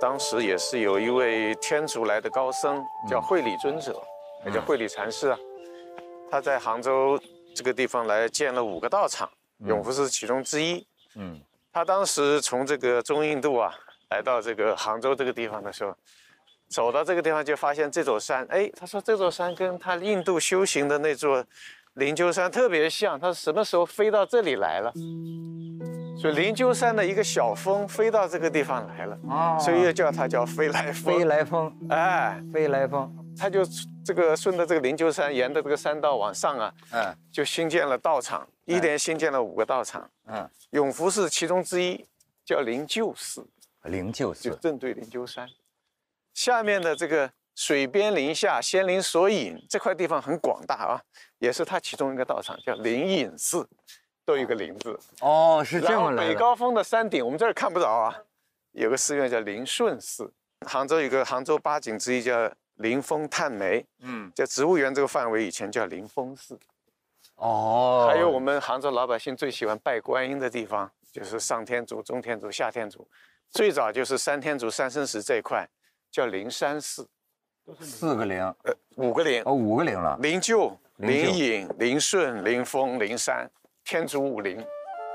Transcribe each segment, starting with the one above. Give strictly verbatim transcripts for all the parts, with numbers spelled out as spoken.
当时也是有一位天竺来的高僧，叫慧理尊者，也叫慧理禅师啊。他在杭州这个地方来建了五个道场，永福寺其中之一。嗯，他当时从这个中印度啊来到这个杭州这个地方的时候，走到这个地方就发现这座山，哎，他说这座山跟他印度修行的那座灵鹫山特别像，他什么时候飞到这里来了？所以灵鹫山的一个小峰飞到这个地方来了，哦，所以又叫它叫飞来峰。 飞来峰，哎，飞来峰， 他就这个顺着这个灵鹫山，沿着这个山道往上啊，嗯，就新建了道场，一连新建了五个道场，嗯，永福寺其中之一叫灵鹫寺， 灵鹫寺就正对灵鹫山。下面的这个水边林下，仙灵所隐这块地方很广大啊，也是它其中一个道场，叫灵隐寺，都有一个灵字。 哦，是这么来的。 北高峰的山顶，我们这儿看不着啊，有个寺院叫灵顺寺。杭州有个杭州八景之一叫灵峰探梅，嗯，在植物园这个范围以前叫灵峰寺。哦，还有我们杭州老百姓最喜欢拜观音的地方，就是上天竺、中天竺、下天竺，最早就是三天竺、三生石这一块。叫灵山寺， 四个灵，呃， 五个灵， 哦，五个灵了。 灵鹫、灵隐、灵顺、灵峰、灵山，天竺五灵。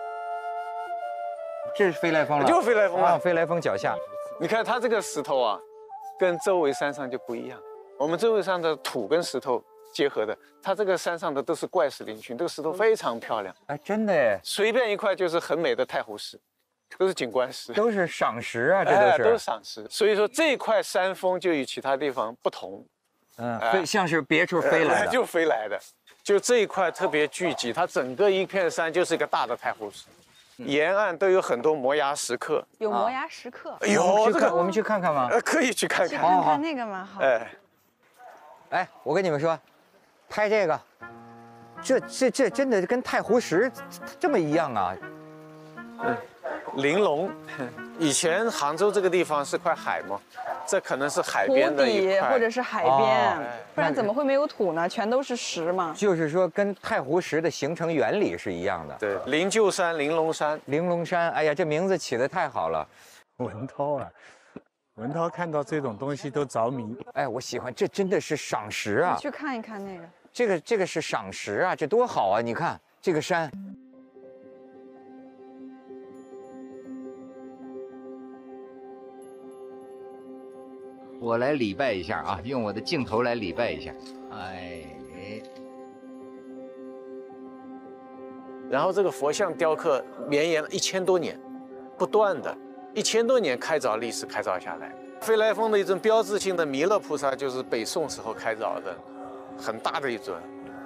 这是飞来峰了， 就是飞来峰了。 飞来峰脚下， 你看它这个石头啊，跟周围山上就不一样。我们周围上的土跟石头结合的，它这个山上的都是怪石嶙峋，这个石头非常漂亮。 哎，真的哎， 随便一块就是很美的太湖石。都是景观石， 都是赏石啊，这都是、哎、 都是赏石。所以说这块山峰就与其他地方不同， 嗯，飞、哎、像是别处飞来的， 就飞来的。就这一块特别聚集，它整个一片山就是一个大的太湖石，嗯、沿岸都有很多摩崖石刻。 有摩崖石刻？ 哎呦，这个我们去看看吗？ 呃，可以去看看， 去看看那个蛮好。 哎， 哎，我跟你们说，拍这个，这这这真的跟太湖石这么一样啊。 嗯。玲珑，以前杭州这个地方是块海嘛，这可能是海边的一块， 或者是海边，哦、不然怎么会没有土呢？全都是石嘛。 就是说，跟太湖石的形成原理是一样的。 对，灵鹫山、玲珑山、 玲珑山，哎呀，这名字起得太好了。 文涛啊，文涛看到这种东西都着迷。 哎，我喜欢，这真的是赏石啊！ 你去看一看那个， 这个这个是赏石啊，这多好啊！你看这个山。我来礼拜一下啊，用我的镜头来礼拜一下。哎， 然后这个佛像雕刻绵延了一千多年，不断的，一千多年开凿历史开凿下来。飞来峰的一尊标志性的弥勒菩萨，就是北宋时候开凿的，很大的一尊。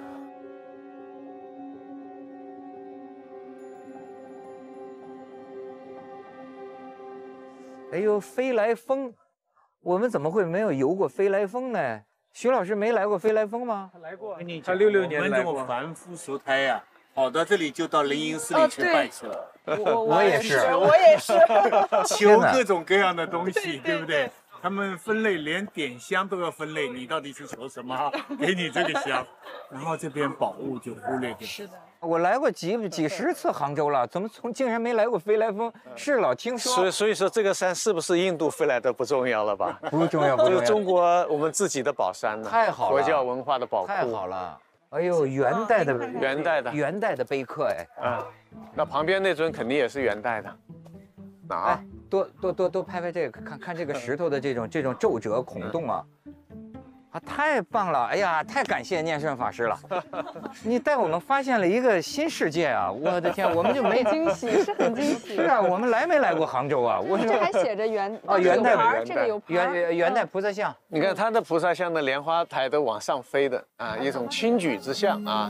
哎呦，飞来峰。我们怎么会没有游过飞来峰呢？徐老师没来过飞来峰吗？ 他来过，他六六年来过。我们这种凡夫俗胎呀、啊，跑到这里就到灵隐寺里去拜去了。 哦、我我也是， 我也是， 求各种各样的东西，对不对？他们分类，连点香都要分类，你到底是求什么？给你这个香，然后这边宝物就忽略掉。 是的。 我来过几几十次杭州了，怎么从竟然没来过飞来峰？是老听说。 所以所以说这个山是不是印度飞来的不重要了吧？ 不重要，不重要。 就是中国我们自己的宝山呢。 太好了。 佛教文化的宝库。 太好了。哎呦，元代的元代的元代的碑刻哎。 啊，那旁边那尊肯定也是元代的。哪？ 哎，多多多多拍拍这个，看看这个石头的这种这种皱褶孔洞啊。啊，太棒了！哎呀，太感谢念顺法师了，你带我们发现了一个新世界啊！我的天，我们就没惊喜，是很惊喜。 是啊，我们来没来过杭州啊？我这还写着元哦，元代这个有元元代菩萨像。 你看它的菩萨像的莲花台都往上飞的啊，一种轻举之象啊。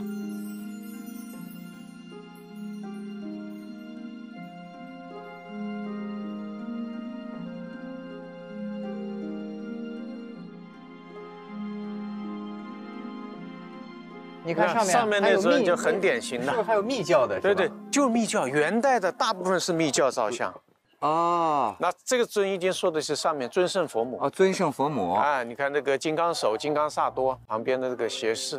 你看上面上面那尊就很典型的， 是不是还有密教的？ 对对，就是密教，元代的大部分是密教造像。哦，那这个尊已经说的是上面尊圣佛母。 哦，尊圣佛母。 啊，你看那个金刚手、金刚萨多旁边的这个胁侍。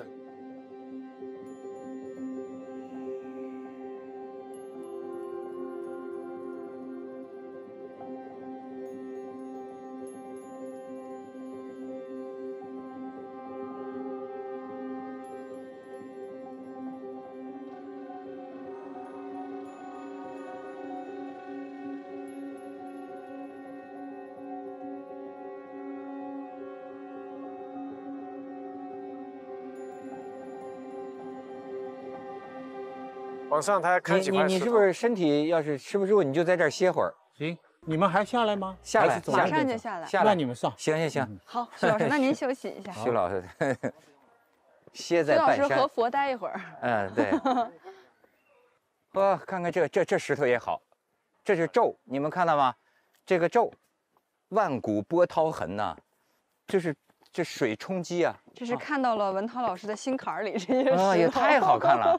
往上它看你你几块石头。 你是不是身体要是吃不住，你就在这儿歇会儿， 行，你们还下来吗？ 下来还是走马下来上就下来。 下来。 那你们上。 行行行， 好，徐老师，那您休息一下。 徐老师歇徐老在半山。 师和佛待一会儿。 嗯，对。哇，看看这这这石头也好，这是皱，你们看到吗？这个皱，万古波涛痕呐，这是这水冲击啊。 这是看到了文涛老师的心坎儿里，这些石头啊，也太好看了。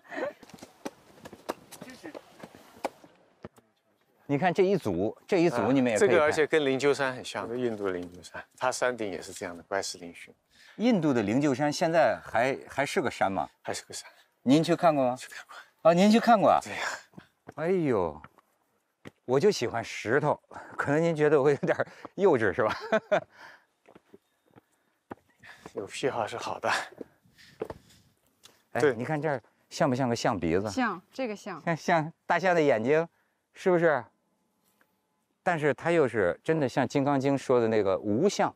你看这一组，这一组你们也可以看。 这个而且跟灵鹫山很像，印度的灵鹫山，它山顶也是这样的怪石嶙峋， 印度的灵鹫山现在还还是个山吗？ 还是个山。 您去看过吗？ 去看过。 啊，您去看过啊？ 对呀。 哎呦，我就喜欢石头，可能您觉得我有点幼稚是吧？ 有癖好是好的。 哎， 对你看这儿像不像个象鼻子？ 像这个像， 像像大象的眼睛，是不是？但是它又是真的像《金刚经》说的那个无相。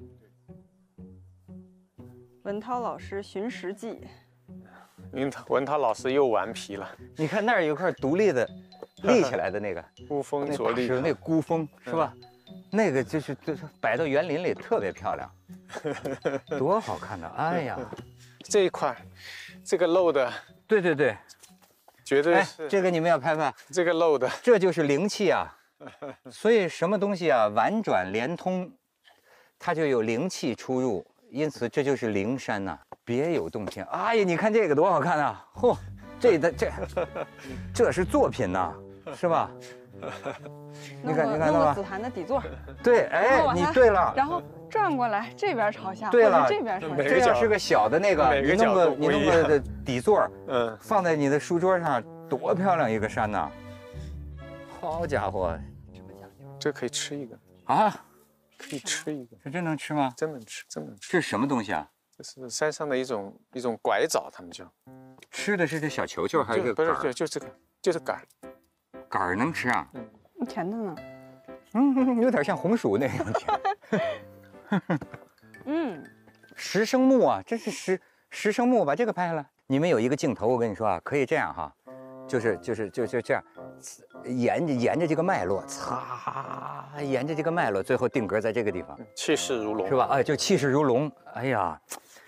文涛老师寻石记。 文涛文涛老师又顽皮了。 你看那儿有一块独立的、立起来的那个孤峰那着力， 那孤峰是吧？那个就是就是摆到园林里特别漂亮，多好看呐！哎呀， 这一块，这个漏的， 对对对，哎， 绝对是这个你们要拍拍， 这个漏的， 这就是灵气啊。所以什么东西啊，婉转连通，它就有灵气出入，因此这就是灵山呐、别有洞天。哎呀，你看这个多好看啊！嚯，这的这，这是作品呐、是吧？你看，你看到吗弄个紫？檀的底座， 对，哎，你对了。 然后转过来，这边朝下， 对了或者这边朝下。 这要是个小的那个， 每个你弄个角度不一你弄个的底座， 嗯， 放在你的书桌上，多漂亮一个山呐！好家伙这可以吃一个， 啊， 可以吃一个， 这真能吃吗？ 真能吃，真能吃。 这是什么东西啊？ 这是山上的一种一种拐枣，他们叫， 吃的是这小球球还是就不是这个杆儿？ 就就这个，就是杆儿。 杆儿能吃啊？ 甜的呢。 嗯，有点像红薯那样甜。 嗯， 石生木啊，这是石石生木，把这个拍下来。你们有一个镜头，我跟你说啊，可以这样哈，就是就是就是这样，沿着沿着这个脉络，擦，沿着这个脉络，最后定格在这个地方， 气势如龙， 是吧？哎，就气势如龙。哎呀，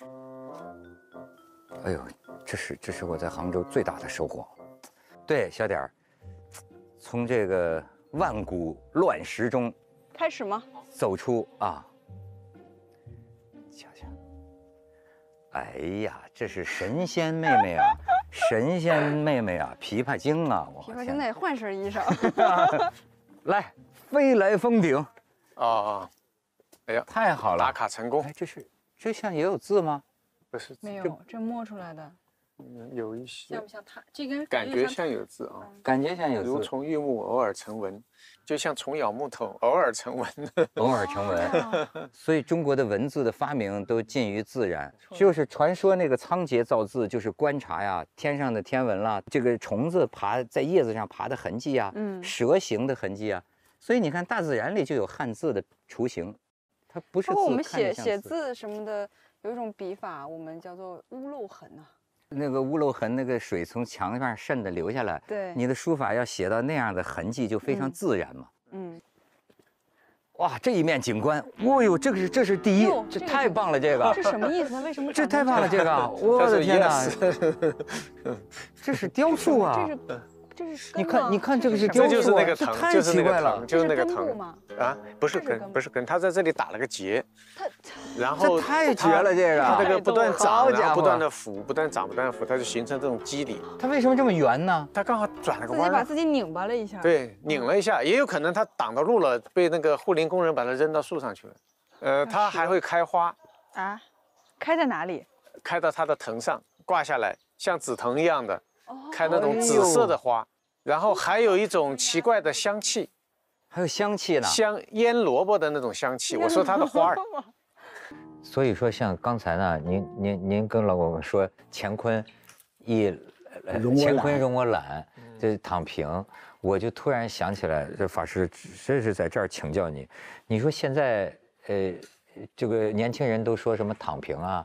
哎呦，这是这是我在杭州最大的收获。对，小点儿，从这个万古乱石中开始吗？ 走出啊，瞧瞧，哎呀，这是神仙妹妹啊，神仙妹妹啊，琵琶精啊，我琵琶精得换身衣裳。 来，飞来峰顶， 啊啊，哎呀， 太好了， 打卡成功哎，，这是这像也有字吗？ 不是没有，这摸出来的。 嗯有一些像不像它？这根感觉像有字啊， 感觉像有如字， 虫遇木，偶尔成文，就像虫咬木头，偶尔成文。 偶尔成文。 哦所以中国的文字的发明都近于自然，就是传说那个仓颉造字，就是观察呀天上的天文啦，这个虫子爬在叶子上爬的痕迹啊， 嗯蛇形的痕迹啊，所以你看大自然里就有汉字的雏形，它不是包括我字， 们写看着像写字什么的，有一种笔法，我们叫做屋漏痕呐。 那个屋漏痕，那个水从墙上渗的流下来， 对你的书法要写到那样的痕迹，就非常嗯自然嘛。 嗯， 哇，这一面景观，哦呦，这个是这是第一哟， 这这个太棒了，这个这什么意思？它为什么这长成太棒了， 这这个，我的天哪， yes 这是雕塑啊！ 这是这是你看， 根吗你看这个是什么雕塑啊， 这就是那个藤， 这太就是那个奇怪了藤，，就是那个藤根部吗？ 啊，不是根， 这是根不是根，它在这里打了个结， 它然后这太绝了，这个它这个不断长， 好家伙然后不断的浮，不断长，不断地浮，它就形成这种肌理。 它为什么这么圆呢？ 它刚好转了个自己弯儿， 把自己拧巴了一下。， 对，拧了一下，也有可能它挡到路了，被那个护林工人把它扔到树上去了。呃，它还会开花， 啊，开在哪里？ 开到它的藤上，挂下来，像紫藤一样的， 哦， 开那种紫色的花。然后还有一种奇怪的香气， 还有香气呢。 香腌萝卜的那种香气。我说它的花儿， 所以说，像刚才呢，您您您跟老公说乾坤一，呃容我乾坤懒容我懒，这躺平，我就突然想起来，这法师真是在这儿请教你。你说现在呃，这个年轻人都说什么躺平啊？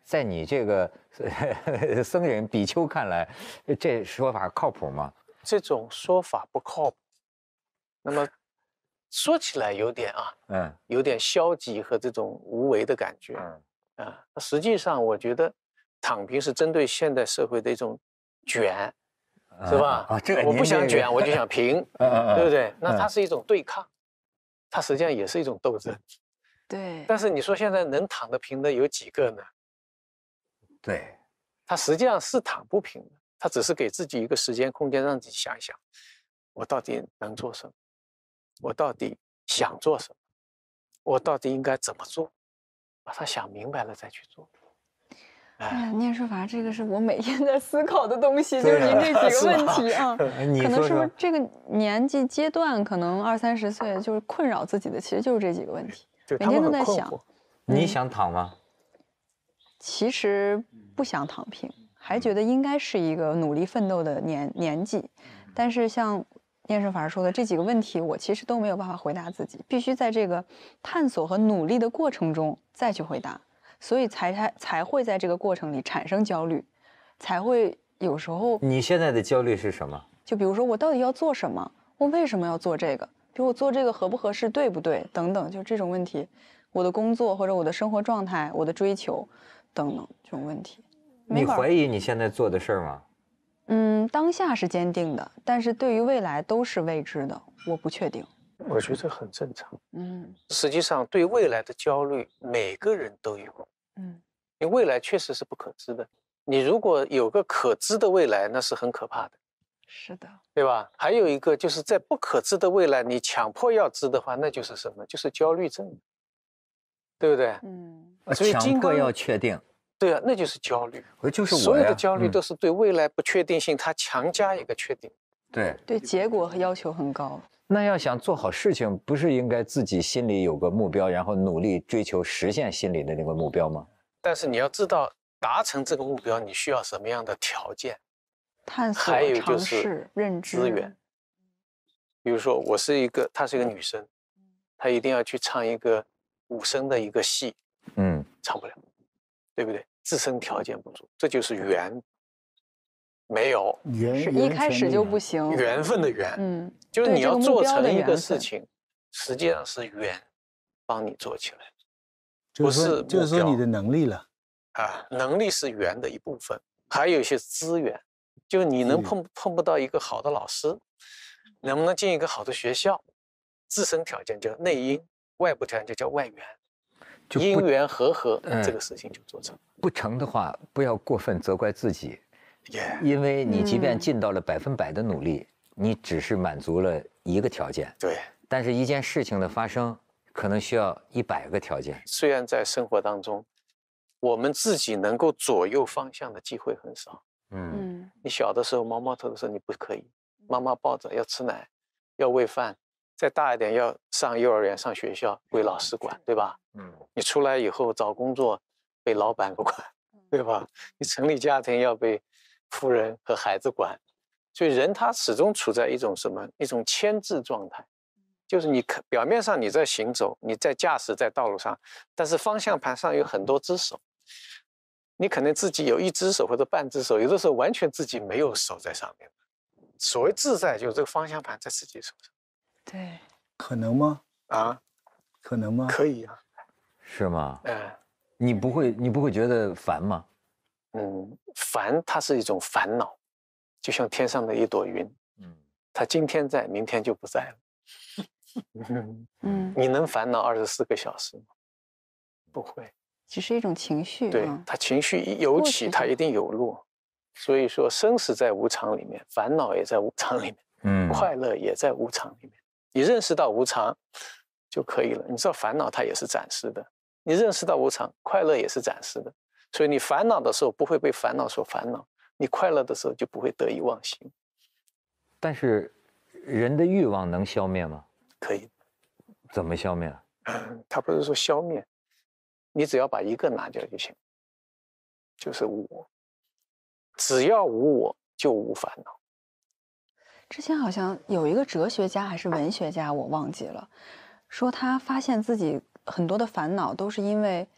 在你这个僧人比丘看来，这说法靠谱吗？ 这种说法不靠谱。那么说起来有点啊， 嗯， 有点消极和这种无为的感觉。嗯啊，实际上我觉得躺平是针对现代社会的一种卷，是吧？ 啊，这个我不想卷， 这个我就想平， 嗯嗯对不对？那它是一种对抗，它实际上也是一种斗争。 对。 但是你说现在能躺得平的有几个呢？ 对， 他实际上是躺不平的，他只是给自己一个时间空间，让自己想一想，我到底能做什么，我到底想做什么，我到底应该怎么做，把他想明白了再去做。 哎呀，念书法这个是我每天在思考的东西，就对啊是您这几个问题啊， 你可能是不说说是这个年纪阶段，可能二三十岁，就是困扰自己的，其实就是这几个问题，每对他们天都在想。 很困惑。 你想躺吗？ 其实不想躺平，还觉得应该是一个努力奋斗的年年纪，但是像念圣法师说的这几个问题，我其实都没有办法回答自己，必须在这个探索和努力的过程中再去回答，所以才才才会在这个过程里产生焦虑，才会有时候。 你现在的焦虑是什么？ 就比如说我到底要做什么，我为什么要做这个，比如我做这个合不合适，对不对，等等，就这种问题，我的工作或者我的生活状态，我的追求等等这种问题。 你怀疑你现在做的事儿吗？ 嗯，当下是坚定的，但是对于未来都是未知的，我不确定。 我觉得这很正常。 嗯实际上，对未来的焦虑，每个人都有。 嗯， 因为未来确实是不可知的。你如果有个可知的未来，那是很可怕的， 是的， 对吧？还有一个就是在不可知的未来，你强迫要知的话，那就是什么？就是焦虑症，对不对？ 嗯， 所以金强迫刚要确定， 对啊，那就是焦虑。 我就是我呀所有的焦虑嗯都是对未来不确定性，它强加一个确定。 对。 对结果要求很高。 那要想做好事情，不是应该自己心里有个目标，然后努力追求实现心里的那个目标吗？ 但是你要知道，达成这个目标，你需要什么样的条件？ 探索、 还有就尝是试、认知资源。比如说，我是一个，她是一个女生，她一定要去唱一个武生的一个戏， 嗯， 唱不了，对不对？自身条件不足，这就是缘，没有缘是一开始就不行。 缘分的缘。 嗯， 就是你要对这个目做成一个标的缘分事情，实际上是缘帮你做起来的。 就是说不是目标就是说你的能力了。 啊，能力是缘的一部分，还有一些资源，就是你能资源碰碰不到一个好的老师，能不能进一个好的学校，自身条件叫内因，外部条件就叫外缘， 就不因缘和合， 嗯这个事情就做成。 不成的话，不要过分责怪自己， 耶， 因为你即便嗯尽到了百分百的努力，你只是满足了一个条件， 对， 但是一件事情的发生，可能需要一百个条件。 虽然在生活当中，我们自己能够左右方向的机会很少。 嗯嗯你小的时候毛毛头的时候你不可以，妈妈抱着要吃奶，要喂饭，再大一点要上幼儿园上学校归老师管，对吧？ 嗯， 你出来以后找工作被老板管，对吧？你成立家庭要被夫人和孩子管，所以人他始终处在一种什么？一种牵制状态，就是你可表面上你在行走，你在驾驶在道路上，但是方向盘上有很多只手，你可能自己有一只手或者半只手，有的时候完全自己没有手在上面。所谓自在，就是这个方向盘在自己手上对， 可能吗？ 啊， 可能吗？ 可以啊， 是吗？ 嗯。 你不会你不会觉得烦吗？ 嗯，烦它是一种烦恼，就像天上的一朵云， 嗯， 它今天在，明天就不在了。 嗯， 你能烦恼二十四个小时吗？不会。 只是一种情绪。 对， 嗯它情绪一有过去起，它就一定有落。所以说，生死在无常里面，烦恼也在无常里面， 嗯， 快乐也在无常里面。你认识到无常就可以了。你知道烦恼它也是暂时的，你认识到无常，快乐也是暂时的。所以你烦恼的时候不会被烦恼所烦恼，你快乐的时候就不会得意忘形。 但是人的欲望能消灭吗？ 可以， 怎么消灭？ 嗯，它不是说消灭，你只要把一个拿掉就行，就是无我。只要无我，就无烦恼。 之前好像有一个哲学家还是文学家，我忘记了，说他发现自己很多的烦恼都是因为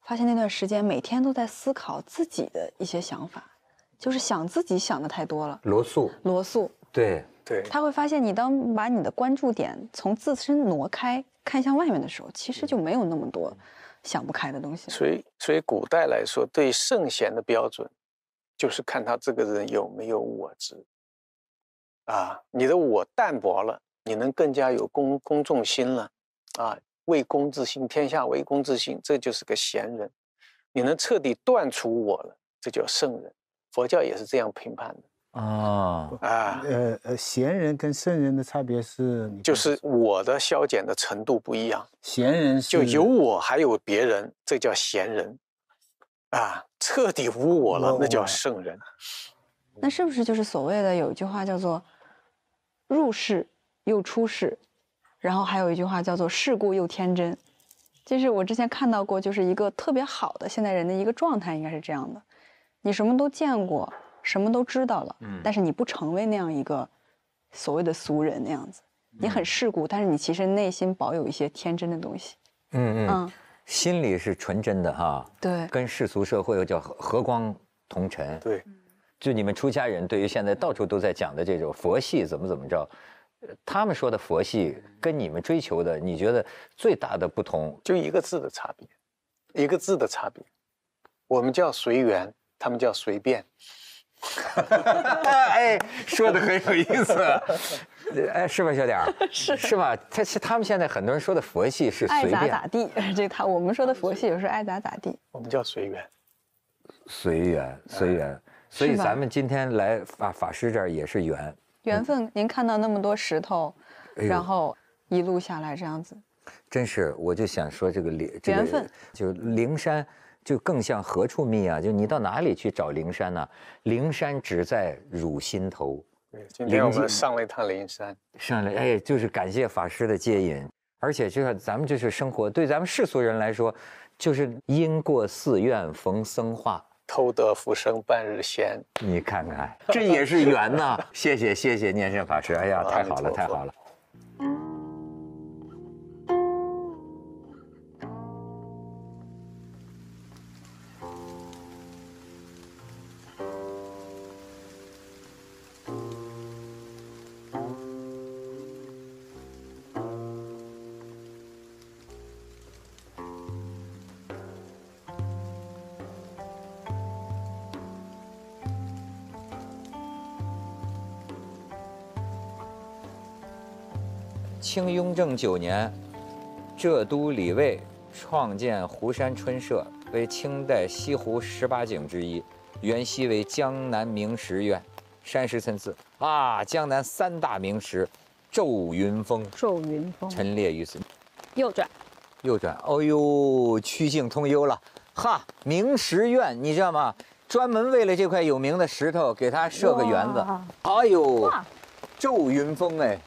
发现那段时间每天都在思考自己的一些想法，就是想自己想的太多了。 罗素， 罗素， 对对， 他会发现你当把你的关注点从自身挪开，看向外面的时候，其实就没有那么多想不开的东西。 所以所以古代来说，对圣贤的标准，就是看他这个人有没有我执。啊，你的我淡薄了，你能更加有公公众心了，啊，为公之心，天下为公之心，这就是个贤人。你能彻底断除我了，这叫圣人。佛教也是这样评判的。 啊啊， 呃呃，贤人跟圣人的差别是， 就是我的消减的程度不一样。 贤人是就有我还有别人，这叫贤人。啊，彻底无我了，那叫圣人。 那是不是就是所谓的有一句话叫做“入世又出世”，然后还有一句话叫做“世故又天真”？就是我之前看到过，就是一个特别好的现代人的一个状态，应该是这样的：你什么都见过，什么都知道了，嗯，但是你不成为那样一个所谓的俗人那样子，你很世故，但是你其实内心保有一些天真的东西。 嗯嗯，心里是纯真的哈。 对， 跟世俗社会又叫和光同尘。 对。 就你们出家人对于现在到处都在讲的这种佛系怎么怎么着，他们说的佛系跟你们追求的，你觉得最大的不同？ 就一个字的差别，一个字的差别。我们叫随缘，他们叫随便。 哎，说的很有意思。哎，是吧，小点儿？是是吧？他是他们现在很多人说的佛系是随便， 爱咋咋地。这他我们说的佛系有时候爱咋咋地。 我们叫随缘， 随缘随缘。所以咱们今天来法法师这儿也是缘缘分。您看到那么多石头， 哎、 然后一路下来这样子， 真是我就想说这个灵缘分， 就灵山就更像何处觅啊？就你到哪里去找灵山呢、啊？灵山只在汝心头。 对，今天我们上了一趟灵山， 上来哎，就是感谢法师的接引，而且就像咱们就是生活，对咱们世俗人来说，就是因过寺院逢僧话。 偷得浮生半日闲， 你看看，这也是缘呐！谢谢谢谢念圣法师，哎呀，太好了太好了。清雍正九年，浙都李卫创建湖山春社，为清代西湖十八景之一，原西为江南名石院，山石参差啊，江南三大名石，骤云峰， 骤云峰陈列于此。 右转， 右转，哦呦，曲径通幽了，哈，名石院，你知道吗？专门为了这块有名的石头，给它设个园子。哎呦，骤云峰哎。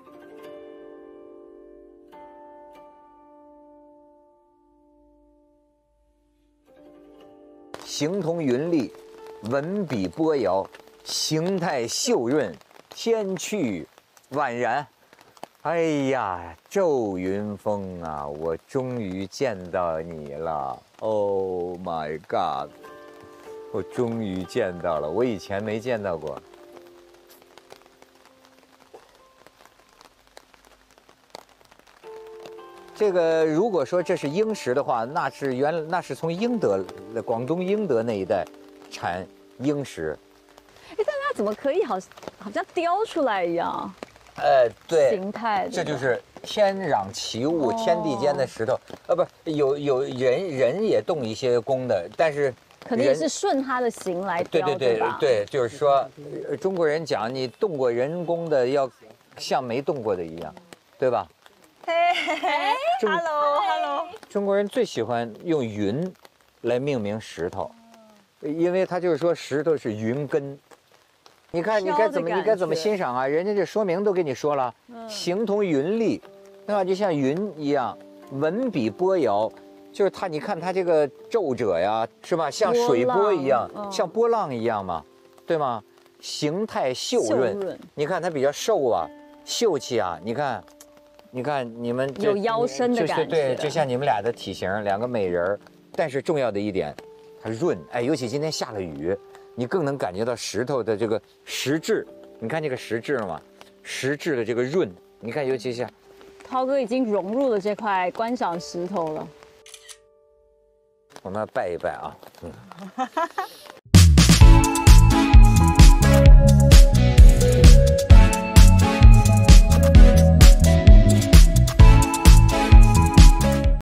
形同云丽，文笔波摇，形态秀润，天趣宛然。哎呀，骤云峰啊，我终于见到你了 ！Oh my God， 我终于见到了，我以前没见到过。这个如果说这是英石的话，那是原那是从英德广东英德那一带产英石。 哎，但它怎么可以好好像雕出来一样？ 呃，对， 形态， 这就是天壤奇物，哦、天地间的石头。呃，不，有有人人也动一些功的，但是可能也是顺它的形来雕， 对对对对, 对，就是说，中国人讲你动过人工的，要像没动过的一样，对吧？ 嘿嘿嘿 ，Hello Hello， 中国人最喜欢用云来命名石头，因为他就是说石头是云根。你看你该怎么你该怎么欣赏啊？人家这说明都给你说了，嗯、形同云丽，对吧？就像云一样，文笔波摇，就是它。你看它这个皱褶呀，是吧？像水波一样，嗯、像波浪一样嘛，对吗？形态秀润，秀润你看它比较瘦啊，秀气啊，你看。你看你们有腰身的感觉， 对，就像你们俩的体型，两个美人儿， 但是重要的一点，它润。哎，尤其今天下了雨，你更能感觉到石头的这个石质。你看这个石质嘛，石质的这个润，你看，尤其是涛哥已经融入了这块观赏石头了。 我们要拜一拜啊。嗯。